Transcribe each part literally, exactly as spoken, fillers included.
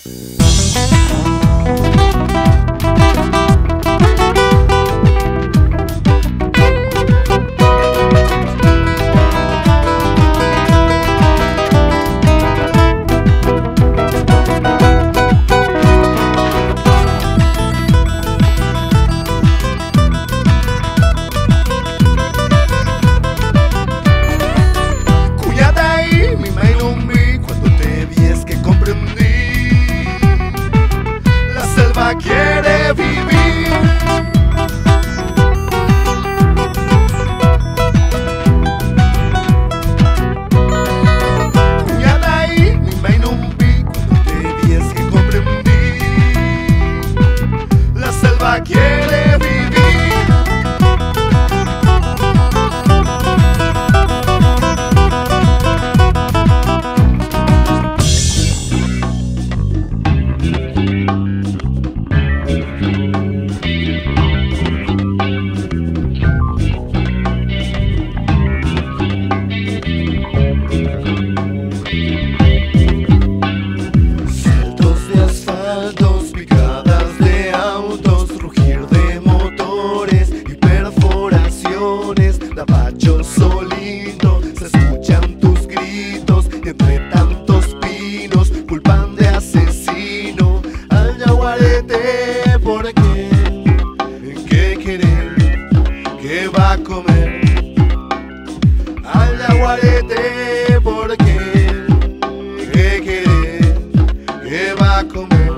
Quiere vivir. Cuñadai, mi mai non vi quando te vi es que comprendí. La selva quiere vivir. Tapacho solito, se escuchan tus gritos y entre tantos pinos culpan de asesino al yaguarete. ¿Por qué? ¿Qué querer? ¿Qué va a comer? Al yaguarete, ¿por qué? ¿Qué querer? ¿Qué va a comer?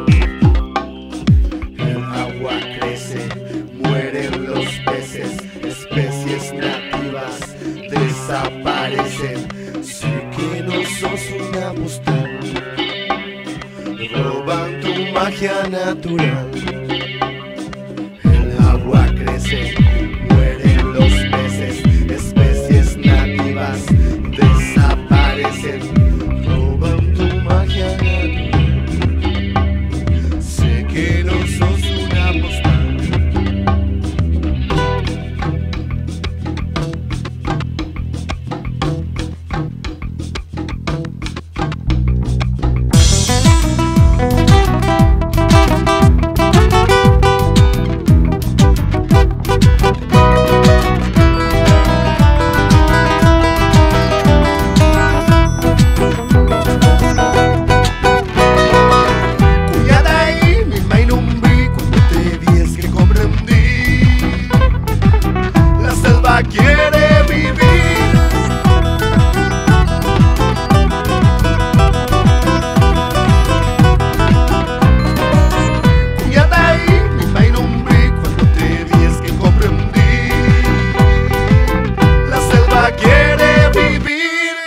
El agua crece, mueren los peces, especies nativas desaparecen. Sé que no sos una postal, roban tu magia natural. El agua crece, mueren los peces, especies nativas desaparecen, roban tu magia natural. Sé que no sos una postal. Quiere vivir. Cuñadai, mi mai nombre cuando te vi es que comprendí. La selva quiere vivir.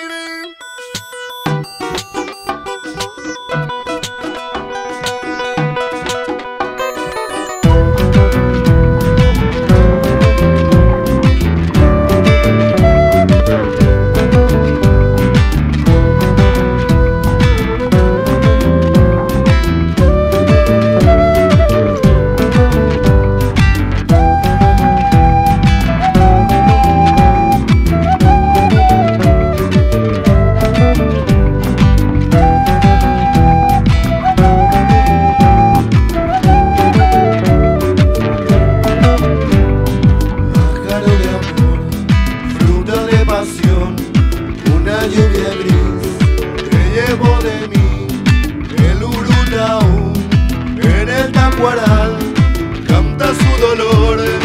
Una lluvia gris te llevó de mí, el urutaú en el tacuaral canta su dolor.